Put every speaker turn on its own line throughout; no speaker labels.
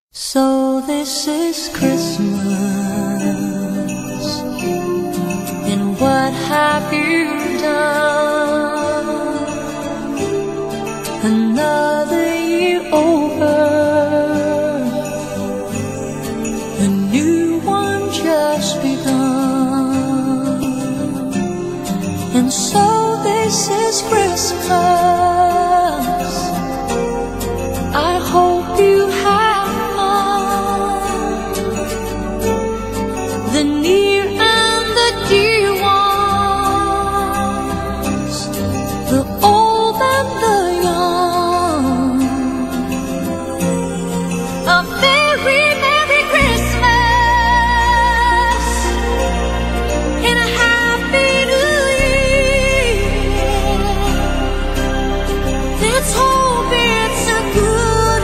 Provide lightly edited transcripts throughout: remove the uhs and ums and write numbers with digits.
So this is Christmas, and what have you done? Another year over, a new one just begun. And so this is Christmas. I hope you have the near and the dear ones, the old and the young. A very Merry Christmas and a Happy New Year. Let's hope it's a good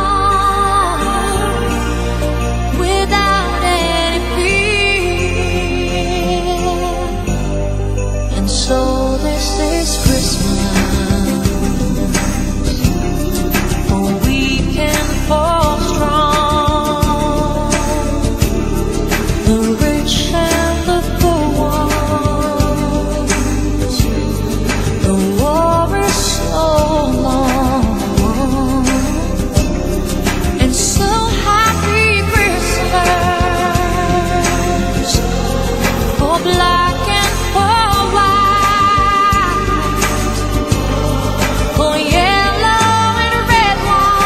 one without any fear. And so this is Christmas, for we can fall strong, the rich and the poor ones. The war is so long, and so Happy Christmas for black and for white, for yellow and red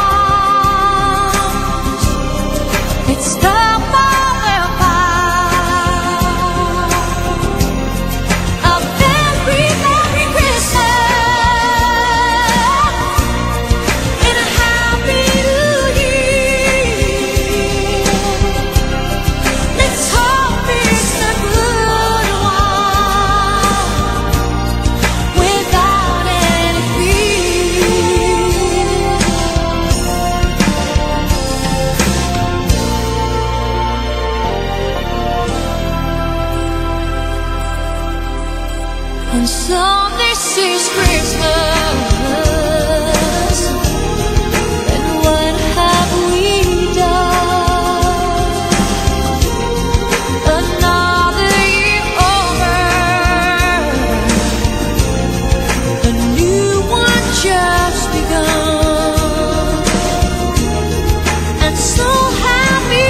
ones. It's time for the pie. A very Merry Christmas and a Happy New Year. Let's hope it's a good one without any fear. And so this is Christmas, and what have we done? Another year over, a new one just begun. And so Happy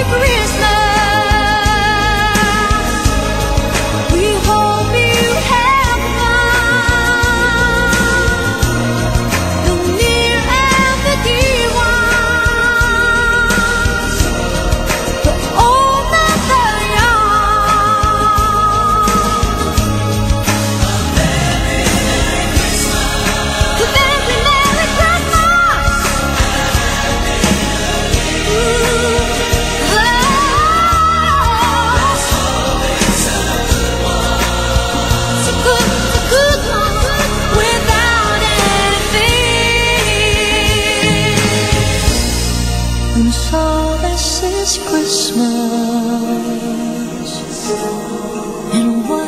Christmas, we hope you have fun, the near and the dear ones, the old and the young. The very Merry Christmas. It's a good one without any fear. And so this is Christmas, and what